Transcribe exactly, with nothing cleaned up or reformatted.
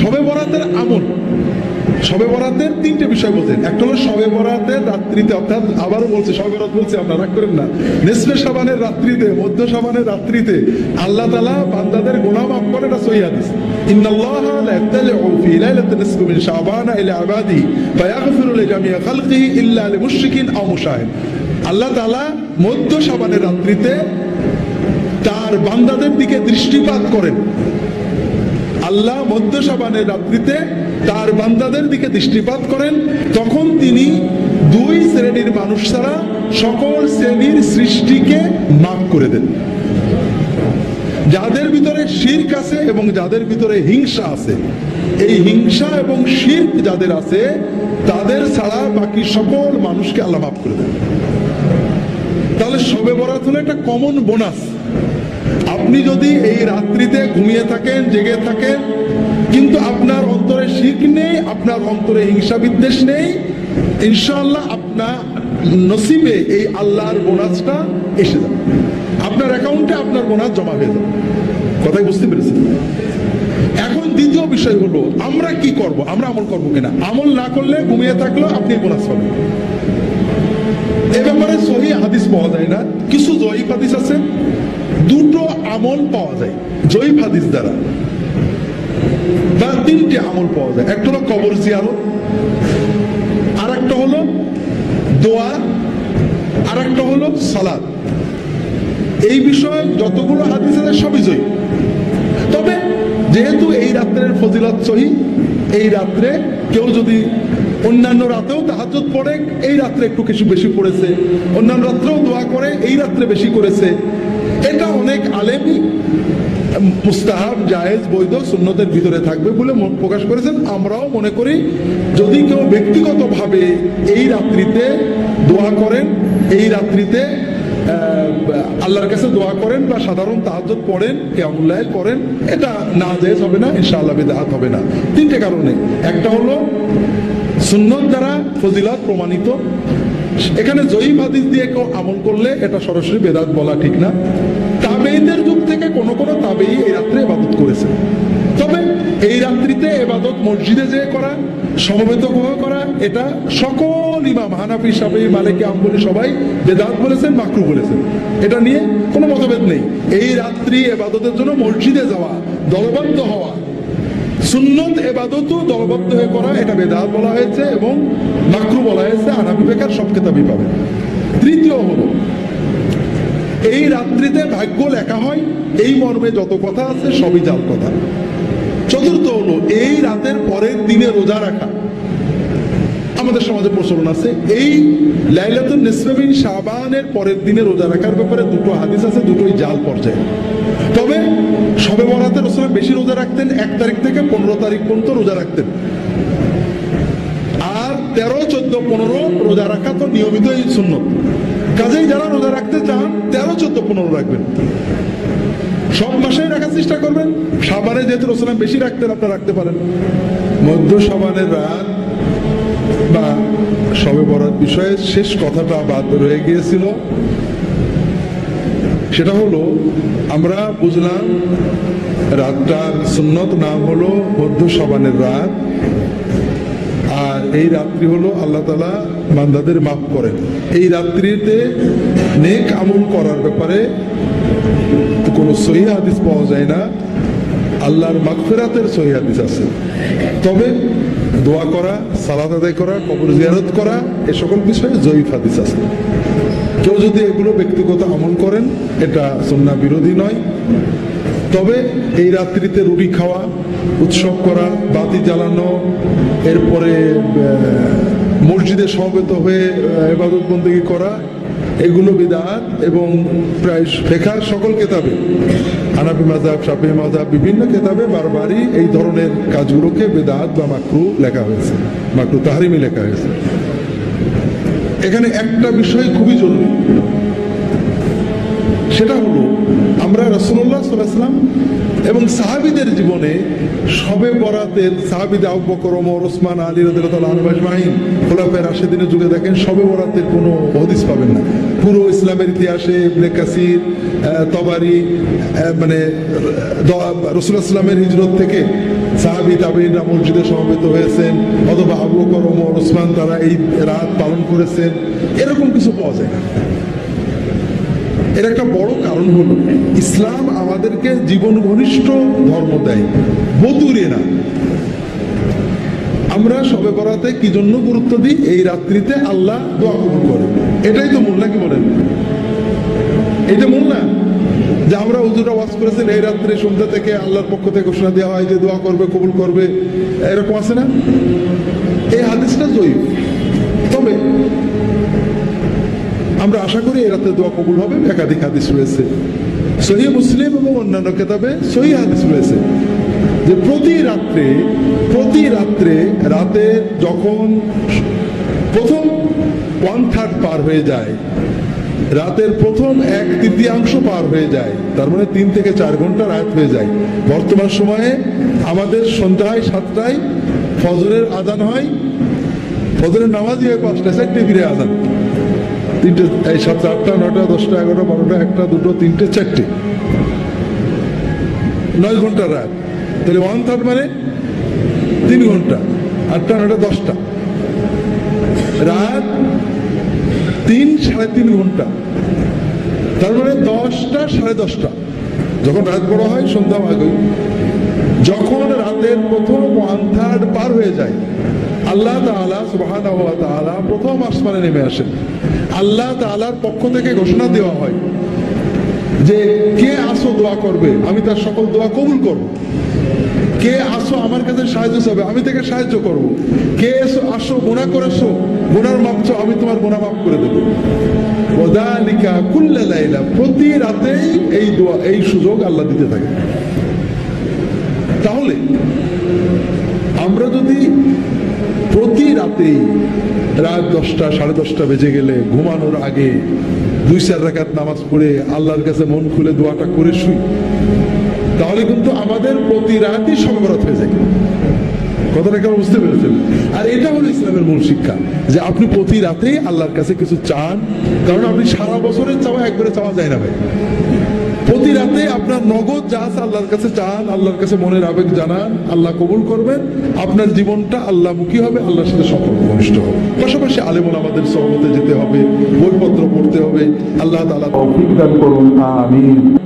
শবে বরাতের আমল, শবে বরাতের তিনটে বিষয় বলছেন। একটা হলো শবে বরাতের রাত্রিতে, অর্থাৎ আবারও বলছে শবে বরাত বলছে, আপনারা রাগ করেন না, নিসফে শাবানের রাত্রিতে, মধ্য শাবানের রাত্রিতে আল্লাহ তাআলা বান্দাদের গুনাহ মাফ করে, এটা সহিহ হাদিস। ইন্নাল্লাহা লা ইয়াতালিউ ফি লাইলাতিন নিসফি মিন শাবান ইলা ইবাদি ফায়াগফিরু লিজামিই খালকিহি ইল্লা লিমুশরিকিন আও মুশাহিদ। আল্লাহ তাআলা মধ্য শাবানের রাত্রিতে তার বান্দাদের দিকে দৃষ্টিপাত করেন। আল্লাহ মধ্য শাবানের রাত্রিতে তার বান্দাদের দিকে দৃষ্টিপাত করেন, তখন তিনি দুই শ্রেণীর মানুষ ছাড়া সকল শ্রেণীর সৃষ্টিকে মাফ করে দেন। যাদের ভিতরে শিরক আছে এবং যাদের ভিতরে হিংসা আছে, এই হিংসা এবং শিরক যাদের আছে তাদের ছাড়া বাকি সকল মানুষকে আল্লাহ মাফ করে দেন। তাহলে শবে বরাত হলো একটা কমন বোনাস। আপনি যদি এই রাত্রিতে ঘুমিয়ে থাকেন, জেগে থাকেন, কিন্তু আপনার অন্তরে শিরক নেই, আপনার অন্তরে হিংসা বিদ্বেষ নেই, ইনশাআল্লাহ আপনার নসিবে এই আল্লাহর বোনাসটা এসে যাবে, আপনার অ্যাকাউন্টে আপনার বোনাস জমা হয়ে যাবে। কথাই বুঝতে পেরেছেন? এখন দ্বিতীয় বিষয় হলো আমরা কি করব, আমরা আমল করবো কিনা। আমল না করলে ঘুমিয়ে থাকলেও আপনি বোনাস পাবেন। এ ব্যাপারে সহিহ হাদিস পাওয়া যায় না, কিছু জয়ীফ হাদিস আছে। দুটো আমল পাওয়া যায় জয়ীফ হাদিস দ্বারা, বা তিনটে আমল পাওয়া যায়। একটা হলো কবর জিয়ারত, আর একটা হলো দোয়া, আর একটা হলো সালাত। এই বিষয়ে যতগুলো হাদিস আছে সবই জয়ীফ। তবে যেহেতু এই রাত্রের ফজিলত সহিহ, এই রাত্রে কেউ যদি অন্যান্য রাতেও তাহাজ্জুদ পড়ে, এই রাত্রে একটু কিছু বেশি পড়েছে, অন্যান্য রাত্রেও দোয়া করে, এই রাত্রে বেশি করেছে, এটা অনেক আলেমই মুস্তাহাব, জায়েজ, বৈধ, সুন্নতের ভিতরে থাকবে বলে প্রকাশ করেছেন। আমরাও মনে করি যদি কেউ ব্যক্তিগতভাবে এই রাত্রিতে দোয়া করেন, এই রাত্রিতে আল্লাহর কাছে দোয়া করেন বা সাধারণ তাহাজ্জুদ পড়েন, কিয়ামুল লাইল করেন, এটা নাজায়েজ হবে না, ইনশাআল্লাহ বিদআত হবে না। তিনটে কারণে। একটা হলো সুন্নত দ্বারা ফজিলত প্রমাণিত। এখানে জয়ীফ হাদিস দিয়ে কেউ আমল করলে এটা সরাসরি বেদাত বলা ঠিক না। তাবেঈদের যুগ থেকে কোন কোন তাবেঈ এই রাত্রে ইবাদত করেছে। তবে এই রাত্রিতে ইবাদত মসজিদে যেয়ে করা, সমবেতভাবে করা, এটা সকল ইমাম হানাফি, শাফিঈ, মালিকি, হাম্বলি সবাই বেদাত বলেছেন, মাকরুহ বলেছেন। এটা নিয়ে কোনো মতভেদ নেই। এই রাত্রি ইবাদতের জন্য মসজিদে যাওয়া, দলবদ্ধ হওয়া, সুন্নত ইবাদতও দলবদ্ধ হয়ে করা, এটা বেদাত বলা হয়েছে এবং মাকরুহ বলা হয়েছে। হানাফি ফিকহের সব কিতাবই পাবেন। তৃতীয় হলো এই রাত্রিতে ভাগ্য লেখা হয়, এই মর্মে যত কথা আছে সবই জাল কথা। চতুর্থ হলো এই রাতের পরের দিনে রোজা রাখা, আমাদের সমাজে প্রচলন আছে। এই লাইলাতুন নিসফে মিন শাবানের পরের দিনে রোজা রাখার ব্যাপারে দুটো হাদিস আছে, দুটোই জাল পর্যায়ে। তবে শবে বরাতে রাসূল বেশি রোজা রাখতেন, এক তারিখ থেকে পনেরো তারিখ পর্যন্ত রোজা রাখতেন। আর তেরো, চোদ্দ, পনেরো রোজা রাখা তো নিয়মিতই সুন্নত। কাজেই যারা রোজা রাখতে চান তেরো, চোদ্দ, পনেরো রাখবেন, সব মাসেই রাখার চেষ্টা করবেন। শাবানে যেহেতু রাসূল বেশি রাখতেন, আপনারা রাখতে পারেন। মধ্য শাবানের রাত বা শবে বরাত বিষয়ে শেষ কথাটা বাদ রয়ে গিয়েছিল। সেটা হলো আমরা বুঝলাম রাতটার সুন্নত নাম হলো মধ্য শাবানের রাত, আর এই রাত্রি হলো আল্লাহ তাআলা বান্দাদের মাফ করেন। এই রাত্রিতে নেক আমল করার ব্যাপারে কোনো সহিহ হাদিস পাওয়া যায় না। আল্লাহর মাগফিরাতের সহিহ হাদিস আছে। তবে দোয়া করা, সালাত আদায় করা, কবর জিয়ারত করা, এ সকল বিষয়ে জয়ীফ হাদিস আছে। কেউ যদি এগুলো ব্যক্তিগত আমল করেন এটা সুন্নাহ বিরোধী নয়। তবে এই রাত্রিতে রুটি খাওয়া, উৎসব করা, বাতি জ্বালানো, এরপরে মসজিদে সমবেত হয়ে ইবাদত বন্দেগী করা, এগুলো বিদআত। এবং প্রায় ফিকহের সকল কিতাবে, হানাফি মাযহাব, শাফিঈ মাযহাব, বিভিন্ন কিতাবে বারবারই এই ধরনের কাজগুলোকে বিদআত বা মাকরুহ লেখা হয়েছে, মাকরুহ তাহরিমি লেখা হয়েছে। এখানে একটা বিষয় খুবই জরুরি, সেটা হলো আমরা রাসূলুল্লাহ সাল্লাল্লাহু আলাইহি ওয়াসাল্লাম এবং সাহাবীদের জীবনে শবে বরাতের, সাহাবীদের আবু বকর, ওমর, ওসমান, আলী রাদিয়াল্লাহু আনহুম আজমাইন, খুলাফায়ে রাশিদিনের যুগে দেখেন শবে বরাতের কোনো হাদিস পাবেন না। পুরো ইসলামের ইতিহাসে ইবনে কাসির, তবারি, মানে রাসূলুল্লাহ সাল্লাল্লাহু আলাইহি ওয়াসাল্লামের হিজরত থেকে সাহাবী সাহাবী তাবেঈনরা মসজিদে সমবেত হয়েছেন, অথবা আবু বকর, ওমর, ওসমান তারা এই রাত পালন করেছেন, এরকম কিছু পাওয়া যায় না। এর একটা বড় কারণ হলো ইসলাম আমাদেরকে জীবন ঘনিষ্ঠ ধর্ম দেয়, বতুরে না। আমরা শবে বরাতে কি জন্য গুরুত্ব দিই? এই রাত্রিতে আল্লাহ দোয়া কবুল করে, এটাই তো মূল, নাকি বলেন? এইটা মূল না যে আমরা হুজুরা ওয়াজ করেছেন এই রাত্রে সন্ধ্যা থেকে আল্লাহর পক্ষ থেকে ঘোষণা দেওয়া হয় যে দোয়া করবে, কবুল করবে, এরকম আছে না? এই হাদিসটা জয়ীফ। তবে আমরা আশা করি এই রাতে দোয়া কবুল হবে। একাধিক হাদিস রয়েছে, সহিহ মুসলিম এবং অন্যান্য কিতাবে সহিহ হাদিস রয়েছে যে প্রতি রাত্রে প্রতি রাত্রে রাতে যখন প্রথম ওয়ান থার্ড পার হয়ে যায়, রাতের প্রথম এক তৃতীয়াংশ পার হয়ে যায়, তার মানে তিন থেকে চার ঘন্টা রাত হয়ে যায়। বর্তমান সময়ে আমাদের সন্ধ্যায় সাতটায় ফজরের আজান হয়, ফজরের নামাজই হয় পাঁচটা, চারটে ফিরে আজান, তিনটে, এই সাতটা, আটটা, নয়টা, দশটা, এগারোটা, বারোটা, একটা, দুটো, তিনটে, চারটে, নয় ঘন্টা রাত। তাহলে ওয়ান থার্ড মানে তিন ঘন্টা, আটটা, নয়টা, দশটা, রাত তিন সাড়ে তিন ঘন্টা, তার মানে দশটা সাড়ে দশটা যখন রাত বড় হয় সন্ধ্যা আগে, যখন রাতের প্রথম ওয়ান থার্ড পার হয়ে যায়, আল্লাহ তাআলা সুবহানাহু ওয়া তাআলা প্রথম আসমানে নেমে আসেন। আল্লাহ তাআলার পক্ষ থেকে ঘোষণা দেওয়া হয় যে কে আসো দোয়া করবে, আমি তার সকল দোয়া কবুল করব। কে আসো আমার কাছে সাহায্য চাবে, আমি তাকে সাহায্য করব। কে এসো আসো গুনাহ করেছো, গুনার মাপ চাও, আমি তোমার গুনাহ মাফ করে দেব। ওয়াদালিকা কুল্লা লাইলা, প্রতি রাতেই এই দোয়া, এই সুযোগ আল্লাহ দিতে থাকে। তাহলে আমরা যদি প্রতি রাতেই রাত দশটা সাড়ে দশটা বেজে গেলে ঘুমানোর আগে দুই চার রাকাত নামাজ পড়ে আল্লাহর কাছে মন খুলে দোয়াটা করে শুই, তাহলে কিন্তু আমাদের প্রতি রাতই শবে বরাত হয়ে যায়। কথাটা কেমন বুঝতে পেরেছেন? আর এটা হলো ইসলামের মূল শিক্ষা, যে আপনি প্রতি রাতেই আল্লাহর কাছে কিছু চান, কারণ আপনি সারা বছরের চাওয়া একবারে চাওয়া যায় না ভাই। প্রতি রাতে আপনার নগদ যা আছে আল্লাহর কাছে চান, আল্লাহর কাছে মনের আবেগ জানান, আল্লাহ কবুল করবেন, আপনার জীবনটা আল্লাহমুখী হবে, আল্লাহর সাথে সম্পর্ক ঘনিষ্ঠ হবে। পাশাপাশি আলেম আমাদের সহমতে যেতে হবে, বইপত্র পড়তে হবে। আল্লাহ তাআলা তৌফিক দান করুন, আমিন।